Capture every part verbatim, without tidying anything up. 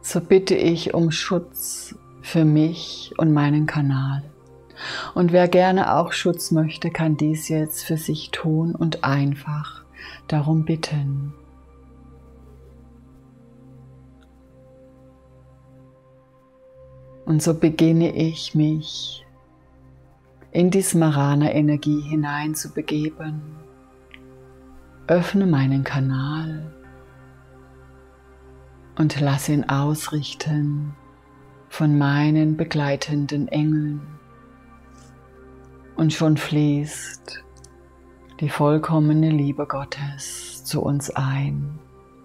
so bitte ich um Schutz für mich und meinen Kanal. Und wer gerne auch Schutz möchte, kann dies jetzt für sich tun und einfach darum bitten. Und so beginne ich mich in die Smarana-Energie hinein zu begeben. Öffne meinen Kanal und lass ihn ausrichten von meinen begleitenden Engeln. Und schon fließt die vollkommene Liebe Gottes zu uns ein.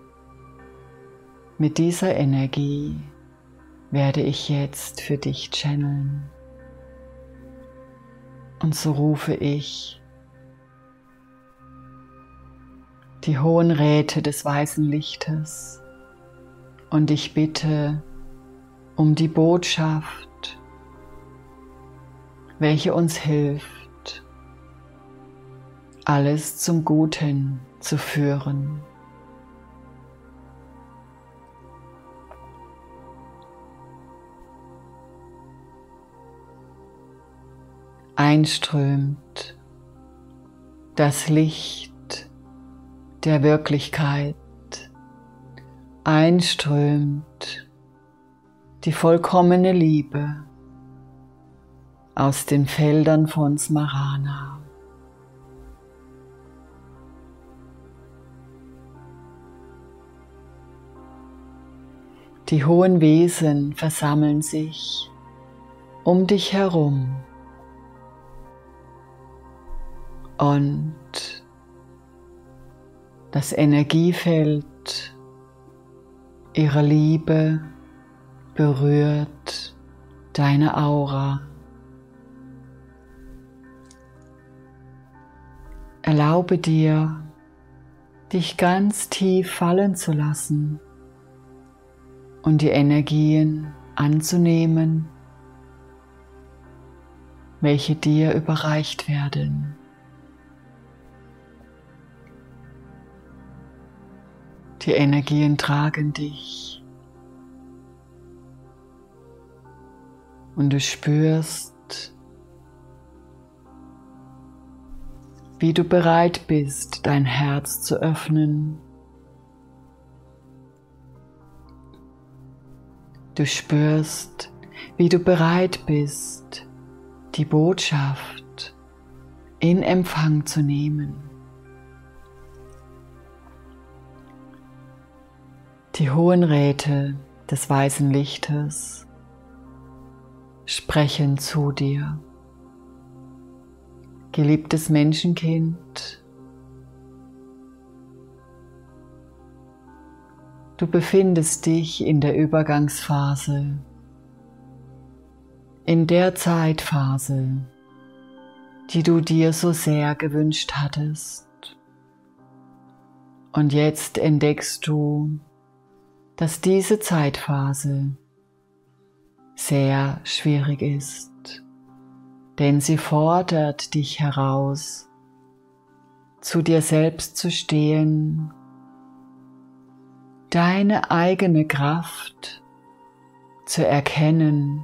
Mit dieser Energie werde ich jetzt für dich channeln. Und so rufe ich die hohen Räte des weißen Lichtes und ich bitte um die Botschaft, welche uns hilft, alles zum Guten zu führen. Einströmt das Licht der Wirklichkeit, einströmt die vollkommene Liebe aus den Feldern von Smarana. Die hohen Wesen versammeln sich um dich herum und das Energiefeld ihrer Liebe berührt deine Aura. Erlaube dir, dich ganz tief fallen zu lassen und die Energien anzunehmen, welche dir überreicht werden. Die Energien tragen dich und du spürst, wie du bereit bist, dein Herz zu öffnen. Du spürst, wie du bereit bist, die Botschaft in Empfang zu nehmen. Die hohen Räte des weißen Lichtes sprechen zu dir. Geliebtes Menschenkind, du befindest dich in der Übergangsphase, in der Zeitphase, die du dir so sehr gewünscht hattest. Und jetzt entdeckst du, dass diese Zeitphase sehr schwierig ist, denn sie fordert dich heraus, zu dir selbst zu stehen, deine eigene Kraft zu erkennen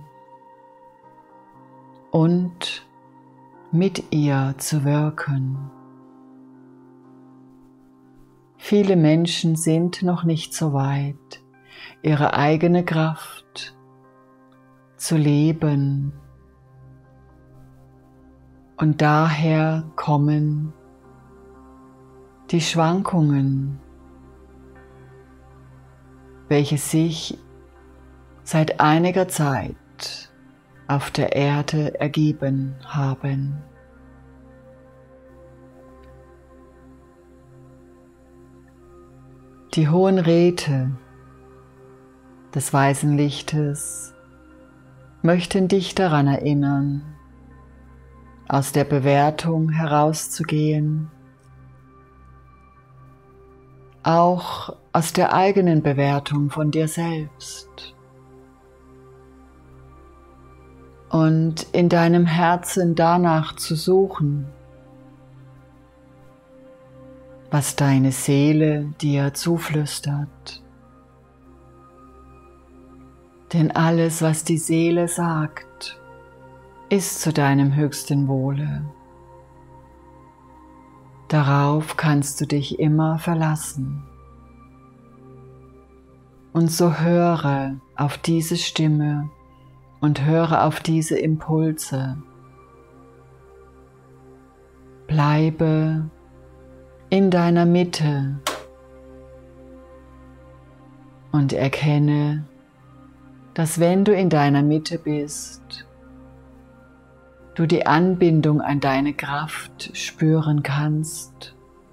und mit ihr zu wirken. Viele Menschen sind noch nicht so weit, ihre eigene Kraft zu leben. Und daher kommen die Schwankungen, welche sich seit einiger Zeit auf der Erde ergeben haben. Die hohen Räte des weißen Lichtes möchten dich daran erinnern, aus der Bewertung herauszugehen, auch aus der eigenen Bewertung von dir selbst und in deinem Herzen danach zu suchen, was deine Seele dir zuflüstert. Denn alles, was die Seele sagt, ist zu deinem höchsten Wohle. Darauf kannst du dich immer verlassen. Und so höre auf diese Stimme und höre auf diese Impulse. Bleibe in deiner Mitte und erkenne, dass wenn du in deiner Mitte bist, du die Anbindung an deine Kraft spüren kannst.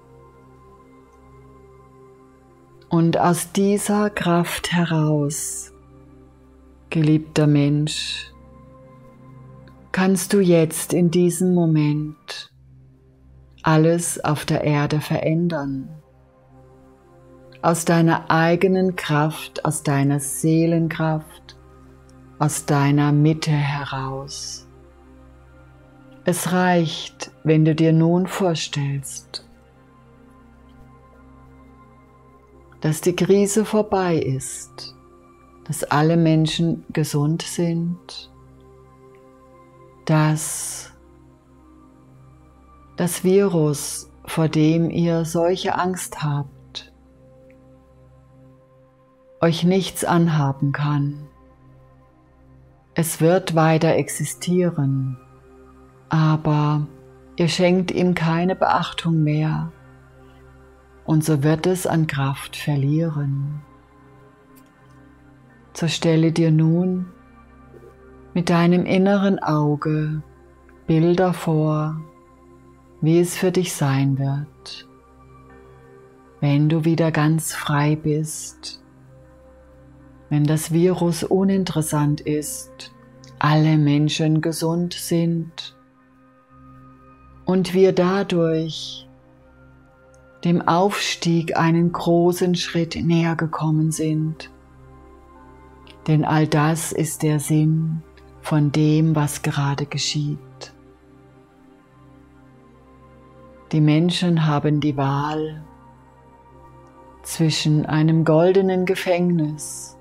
Und aus dieser Kraft heraus, geliebter Mensch, kannst du jetzt in diesem Moment alles auf der Erde verändern. Aus deiner eigenen Kraft, aus deiner Seelenkraft, aus deiner Mitte heraus. Es reicht, wenn du dir nun vorstellst, dass die Krise vorbei ist, dass alle Menschen gesund sind, dass das Virus, vor dem ihr solche Angst habt, euch nichts anhaben kann. Es wird weiter existieren, aber ihr schenkt ihm keine Beachtung mehr und so wird es an Kraft verlieren. So stelle dir nun mit deinem inneren Auge Bilder vor, wie es für dich sein wird, wenn du wieder ganz frei bist, wenn das Virus uninteressant ist, alle Menschen gesund sind und wir dadurch dem Aufstieg einen großen Schritt näher gekommen sind. Denn all das ist der Sinn von dem, was gerade geschieht. Die Menschen haben die Wahl zwischen einem goldenen Gefängnis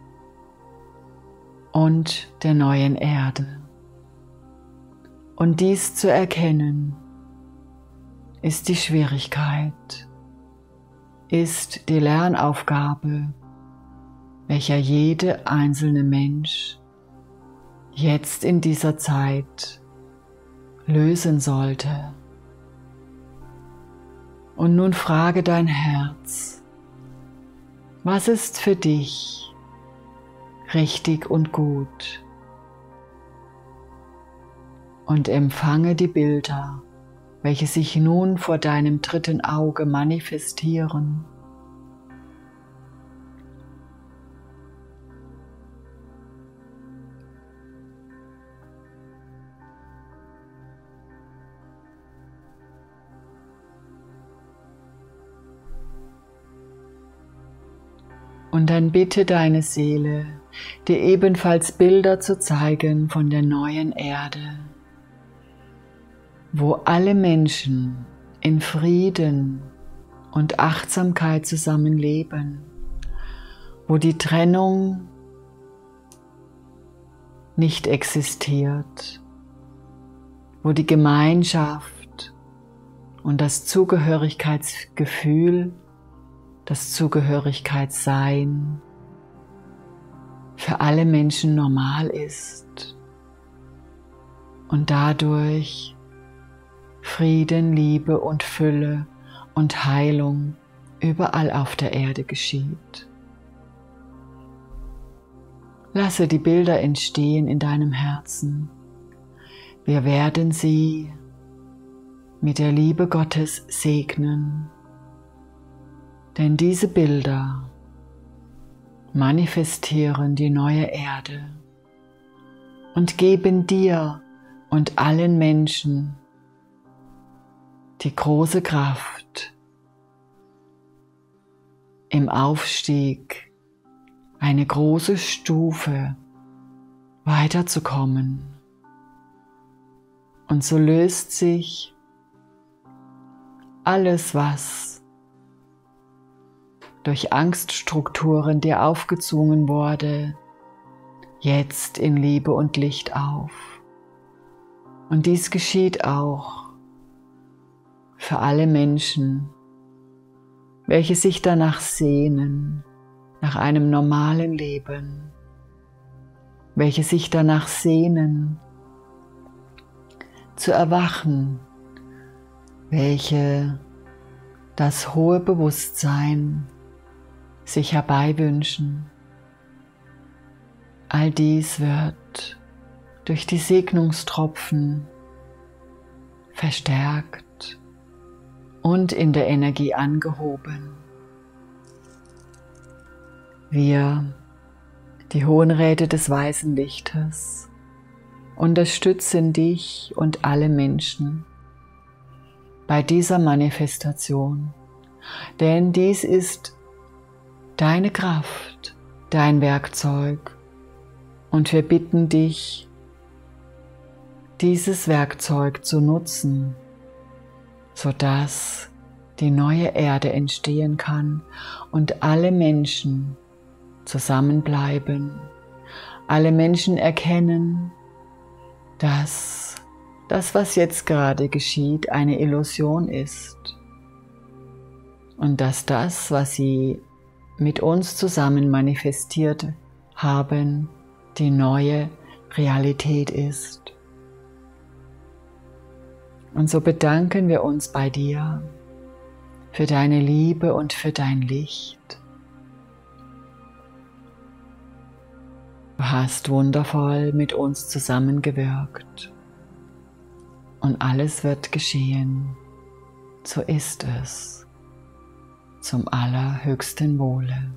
und der neuen Erde. Und dies zu erkennen, ist die Schwierigkeit, ist die Lernaufgabe, welcher jede einzelne Mensch jetzt in dieser Zeit lösen sollte. Und nun frage dein Herz, was ist für dich richtig und gut? Und empfange die Bilder, welche sich nun vor deinem dritten Auge manifestieren. Und dann bitte deine Seele, dir ebenfalls Bilder zu zeigen von der neuen Erde, wo alle Menschen in Frieden und Achtsamkeit zusammenleben, wo die Trennung nicht existiert, wo die Gemeinschaft und das Zugehörigkeitsgefühl, das Zugehörigkeitssein für alle Menschen normal ist und dadurch Frieden, Liebe und Fülle und Heilung überall auf der Erde geschieht. Lasse die Bilder entstehen in deinem Herzen. Wir werden sie mit der Liebe Gottes segnen, denn diese Bilder manifestieren die neue Erde und geben dir und allen Menschen die große Kraft, im Aufstieg eine große Stufe weiterzukommen. Und so löst sich alles, was durch Angststrukturen dir aufgezwungen wurde, jetzt in Liebe und Licht auf. Und dies geschieht auch für alle Menschen, welche sich danach sehnen, nach einem normalen Leben, welche sich danach sehnen, zu erwachen, welche das hohe Bewusstsein sich herbeiwünschen. All dies wird durch die Segnungstropfen verstärkt und in der Energie angehoben. Wir, die Hohen Räte des weißen Lichtes, unterstützen dich und alle Menschen bei dieser Manifestation, denn dies ist deine Kraft, dein Werkzeug, und wir bitten dich, dieses Werkzeug zu nutzen, sodass die neue Erde entstehen kann und alle Menschen zusammenbleiben, alle Menschen erkennen, dass das, was jetzt gerade geschieht, eine Illusion ist und dass das, was sie mit uns zusammen manifestiert haben, die neue Realität ist. Und so bedanken wir uns bei dir für deine Liebe und für dein Licht. Du hast wundervoll mit uns zusammengewirkt und alles wird geschehen. So ist es, zum allerhöchsten Wohle.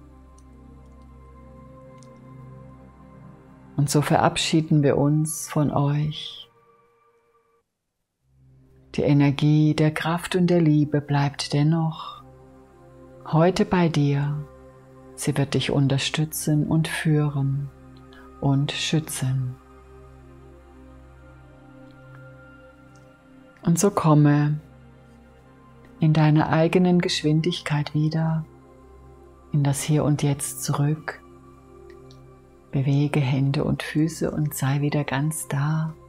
Und so verabschieden wir uns von euch. Die Energie der Kraft und der Liebe bleibt dennoch heute bei dir. Sie wird dich unterstützen und führen und schützen. Und so komme in deiner eigenen Geschwindigkeit wieder in das Hier und Jetzt zurück. Bewege Hände und Füße und sei wieder ganz da.